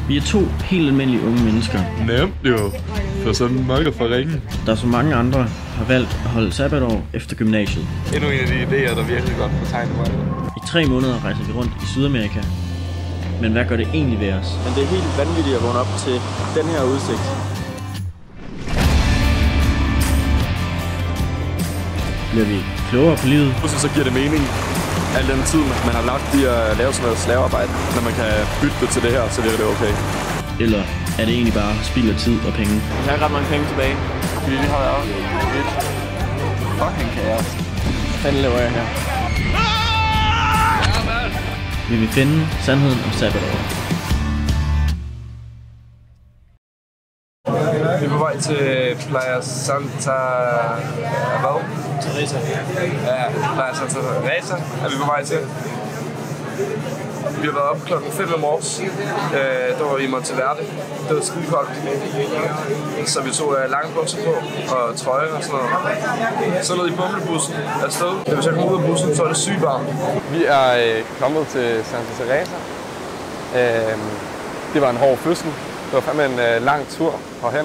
Vi er to helt almindelige unge mennesker. Nemt jo, for så mange fra ringen. Der som mange andre har valgt at holde sabbatår efter gymnasiet. Endnu en af de idéer, der virkelig godt får tegnet mig. I 3 måneder rejser vi rundt i Sydamerika. Men hvad gør det egentlig ved os? Men det er helt vanvittigt at vågne op til den her udsigt. Bliver vi klogere på livet? Så giver det mening. Al den tid, man har lagt i at lave sådan noget slavearbejde. Når man kan bytte det til det her, så virker det okay. Eller er det egentlig bare spild af tid og penge? Jeg har ikke ret mange penge tilbage. Fordi vi har været lidt fucking kaos. Hvad fanden laver jeg her? Vil vi finde sandheden om sabbatår? Vi er på vej til Playa Santa... Hvad? Teresa. Ja, Playa Santa Teresa er vi på vej til. Vi har været oppe klokken 5 om morges. Der var vi i Monteverde. Det var skide koldt. Så vi tog lange bukser på og trøje og sådan noget. Så lød i bumlebussen afsted. Da vi så kom ud af bussen, så var det sygt varmt. Vi er kommet til Santa Teresa. Det var en hård fødsel. Det var fandme en lang tur herhen.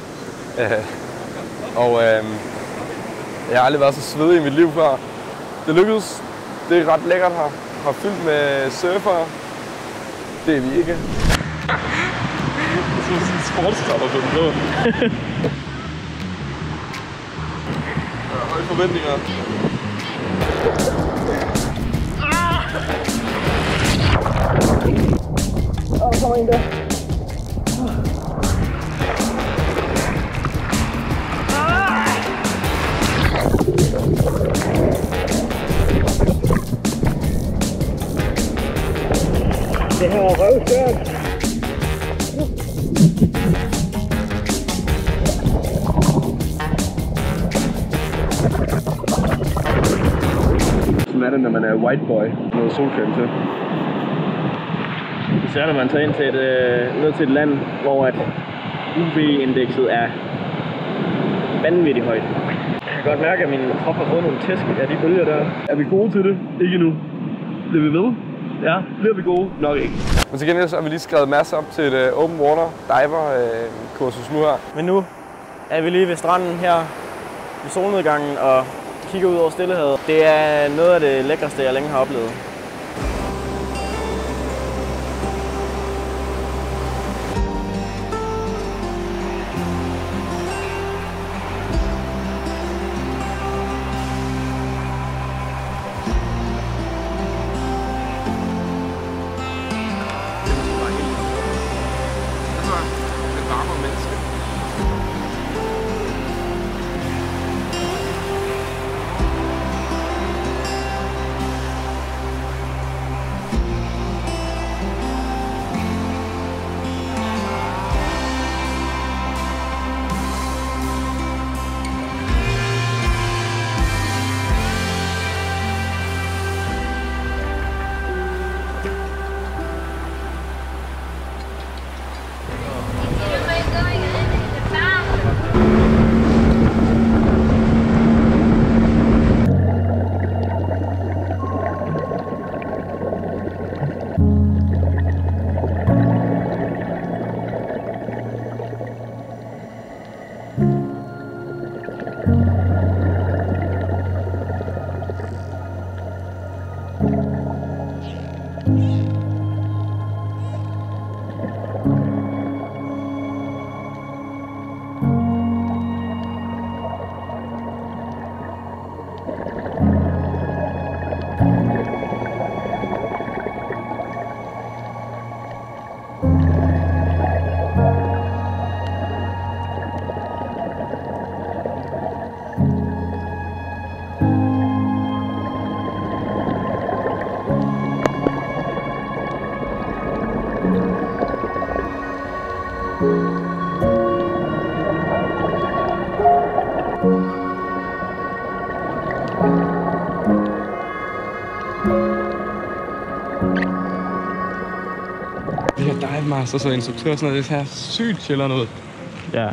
Jeg har aldrig været så svedig i mit liv før. Det lykkedes. Det er ret lækkert her. Har fyldt med surfere. Det er vi ikke. Det er sådan en sportstopper på den blå. Høje forventninger. Der kommer en der. Det her er røvsvært. Sådan er det, når man er white boy. Noget solcreme til. Især når man tager ind til ned til et land, hvor at UV-indekset er vanvittigt højt. Jeg kan godt mærke, at min krop har fået nogle tæsk af de bølger der. Er vi gode til det? Ikke endnu. Bliver vi ved? Ja, bliver vi gode? Nok ikke. Men til gengæld så har vi lige skrevet masser op til et open water diver kursus nu her. Men nu er vi lige ved stranden her ved solnedgangen og kigger ud over Stillehavet. Det er noget af det lækreste, jeg længe har oplevet. Dive master, så instruktør, sådan noget, det ser sygt chiller noget. Ja.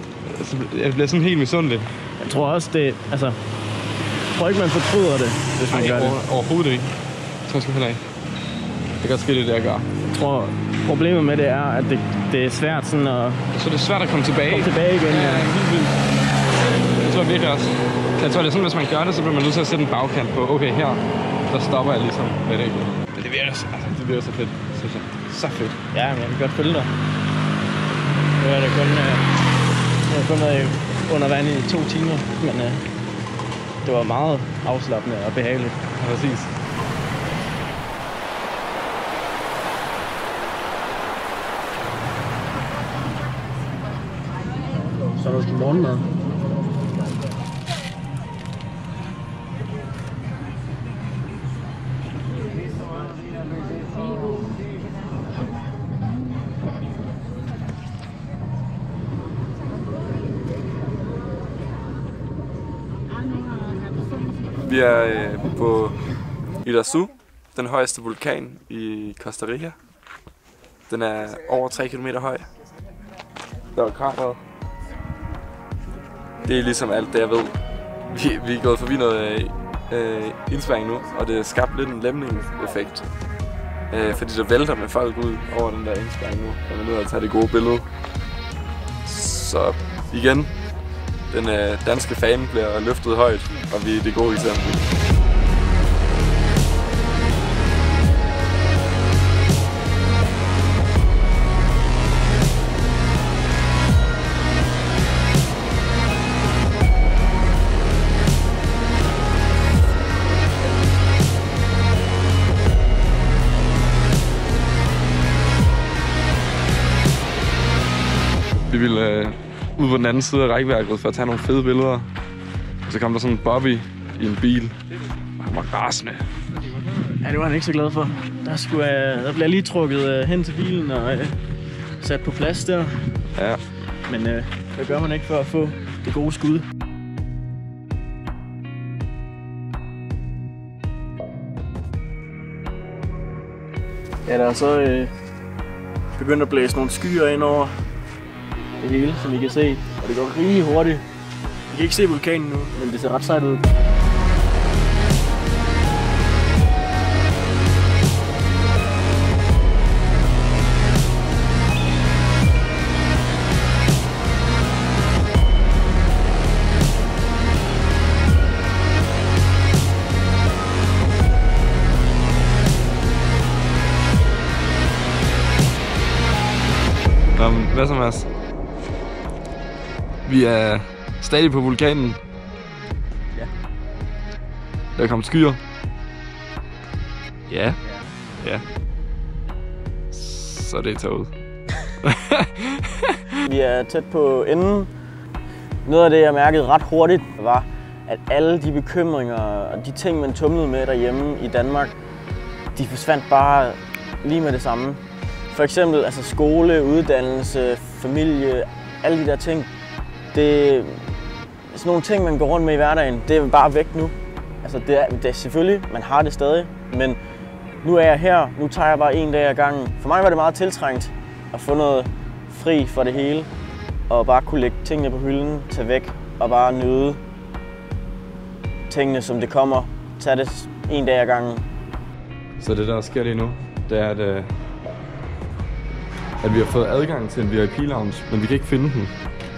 Jeg bliver sådan helt misundelig. Jeg tror også det, altså, jeg tror ikke man fortryder det, hvis man gør det. Overhovedet ikke. Det tror jeg sgu heller ikke. Det kan godt ske det, jeg gør. Jeg tror problemet med det er, at det er svært sådan at... Så det er svært at komme tilbage? Komme tilbage igen, ja. Helt vildt. Jeg tror virkelig også. Jeg tror, det er sådan, hvis man gør det, så bliver man nødt til at sætte en bagkant på. Okay, her, der stopper jeg ligesom med det. Det virker så fedt, synes jeg. Så fedt. Ja, men jeg kan godt følge dig. Nu er det kun været under vand i 2 timer, men det var meget afslappende og behageligt. Ja, præcis. Så er der sgu morgenmad. Vi er på Iguazú, den højeste vulkan i Costa Rica. Den er over 3 km høj. Der var krateret. Det er ligesom alt det, jeg ved. Vi er gået forbi noget indspærring nu, og det er skabt lidt en lemning-effekt. Fordi der vælter med folk ud over den der indspærring nu, og man er nødt til at tage det gode billede. Så igen, den danske fane bliver løftet højt, og vi er det gode eksempel. Vi ville ud på den anden side af rækværket for at tage nogle fede billeder. Og så kom der sådan en Bobby i en bil. Og han var rasende. Ja, det var han ikke så glad for. Der bliver lige trukket hen til bilen og sat på plads der. Ja. Men det gør man ikke for at få det gode skud. Ja, der er så begyndt at blæse nogle skyer ind over det hele, som I kan se. Og det går rigtig hurtigt. Vi kan ikke se vulkanen nu, men det ser ret sejt ud. Hvad så, Mads? Vi er stadig på vulkanen. Ja. Der er kommet skyer. Ja. Ja. Så det er toget. Vi er tæt på enden. Noget af det, jeg mærkede ret hurtigt, var, at alle de bekymringer og de ting, man tumlede med derhjemme i Danmark, de forsvandt bare lige med det samme. For eksempel altså skole, uddannelse, familie, alle de der ting. Det er sådan nogle ting, man går rundt med i hverdagen. Det er bare væk nu. Altså det er selvfølgelig, man har det stadig, men nu er jeg her. Nu tager jeg bare en dag ad gangen. For mig var det meget tiltrængt at få noget fri for det hele. Og bare kunne lægge tingene på hylden, tage væk og bare nyde tingene, som det kommer. Tag det en dag ad gangen. Så det, der sker lige nu, det er, at vi har fået adgang til en VIP-lounge, men vi kan ikke finde den.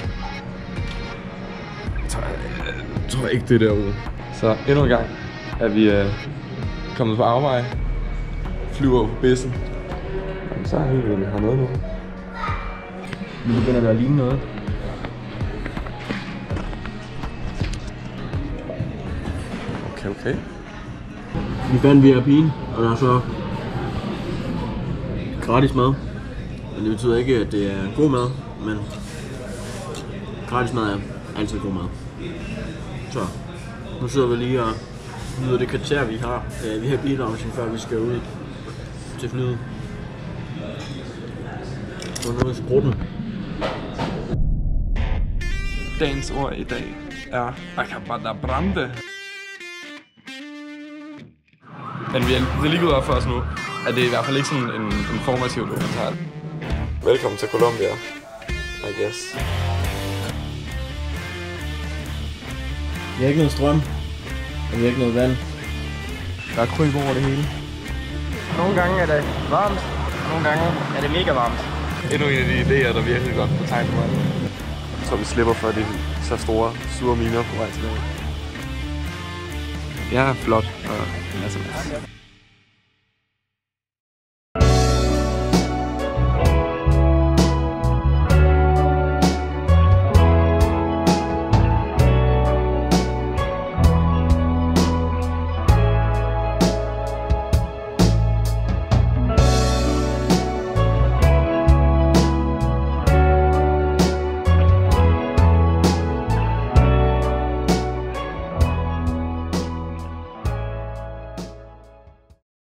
Jeg tror ikke, det er derude. Så endnu en gang er vi kommet på afveje. Flyver på bissen. Jamen, så er vi hernede nu. Nu begynder det at ligne noget. Okay. Vi fandt VIP'en, og der er så gratis mad. Men det betyder ikke, at det er god mad, men gratis mad er altid god mad. Så nu sidder vi lige og nyder det kvarter, vi har. Vi har biloungen, før vi skal ud til flyet. Og nu er skrutten. Dagens ord i dag er Acabadabrande. Men det er lige gået op for os nu, at det er i hvert fald ikke sådan en informativ dokumentar. Velkommen til Colombia, I guess. Vi har ikke noget strøm, og vi har ikke noget vand. Der er kryb over det hele. Nogle gange er det varmt, Nogle gange er det mega varmt. Endnu en af de idéer, der virkelig godt på tegnet mig. Så vi slipper for de så store, sure miner på vej tilbage. Jeg er flot og masser.